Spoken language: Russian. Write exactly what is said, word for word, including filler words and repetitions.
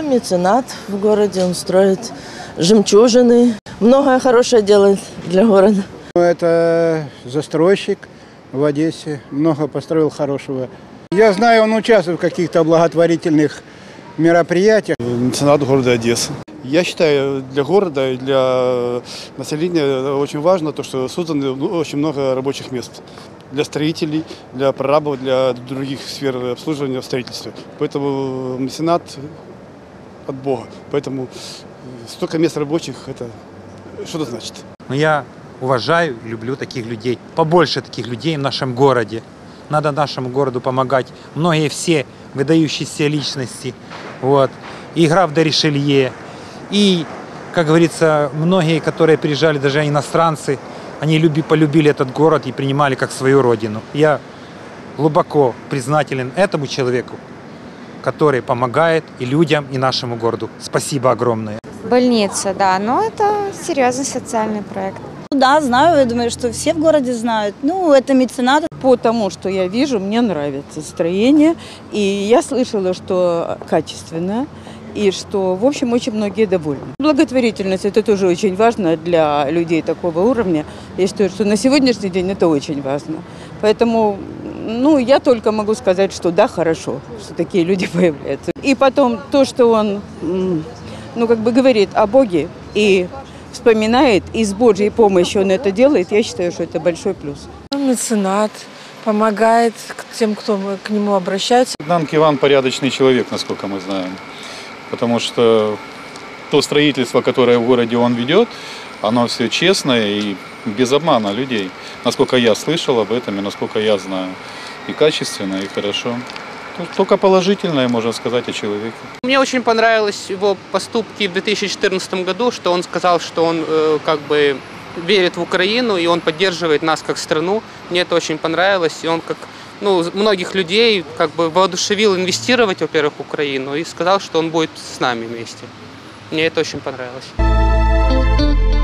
меценат в городе, он строит жемчужины. Многое хорошее делает для города. Это застройщик в Одессе, много построил хорошего. Я знаю, он участвует в каких-то благотворительных мероприятиях. Меценат города Одессы. Я считаю, для города и для населения очень важно то, что создано очень много рабочих мест для строителей, для прорабов, для других сфер обслуживания в строительстве. Поэтому меценат от Бога. Поэтому столько мест рабочих, это что-то значит. Но я уважаю и люблю таких людей. Побольше таких людей в нашем городе. Надо нашему городу помогать. Многие все выдающиеся личности. Вот. И граф де Ришелье. И, как говорится, многие, которые приезжали, даже иностранцы, они люби, полюбили этот город и принимали как свою родину. Я глубоко признателен этому человеку, который помогает и людям, и нашему городу. Спасибо огромное. Больница, да, но это серьезный социальный проект. Да, знаю, я думаю, что все в городе знают. Ну, это меценат. По тому, что я вижу, мне нравится строение. И я слышала, что качественное. И что, в общем, очень многие довольны. Благотворительность – это тоже очень важно для людей такого уровня. Я считаю, что на сегодняшний день это очень важно. Поэтому, ну, я только могу сказать, что да, хорошо, что такие люди появляются. И потом то, что он, ну, как бы говорит о Боге и вспоминает, и с Божьей помощью он это делает, я считаю, что это большой плюс. Меценат помогает тем, кто к нему обращается. Нанк Иван порядочный человек, насколько мы знаем. Потому что то строительство, которое в городе он ведет, оно все честное и без обмана людей. Насколько я слышал об этом и насколько я знаю. И качественно, и хорошо. Только положительное можно сказать о человеке. Мне очень понравились его поступки в две тысячи четырнадцатом году, что он сказал, что он э, как бы верит в Украину и он поддерживает нас как страну. Мне это очень понравилось. И он как ну, многих людей как бы воодушевил инвестировать, во-первых, в Украину и сказал, что он будет с нами вместе. Мне это очень понравилось.